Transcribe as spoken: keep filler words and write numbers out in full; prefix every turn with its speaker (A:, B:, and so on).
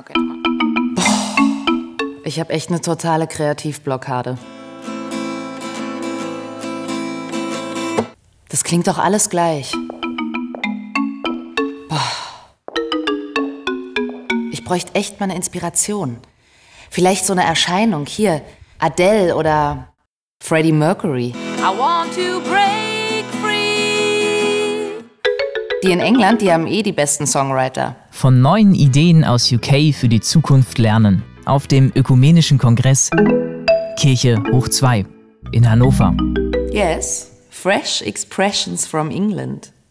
A: Okay. Ich habe echt eine totale Kreativblockade. Das klingt doch alles gleich. Boah. Ich bräuchte echt mal eine Inspiration. Vielleicht so eine Erscheinung. Hier, Adele oder Freddie Mercury. I want to break free. Die in England, die haben eh die besten Songwriter.
B: Von neuen Ideen aus U K für die Zukunft lernen. Auf dem Ökumenischen Kongress Kirche hoch zwei in Hannover.
A: Yes, fresh expressions from England.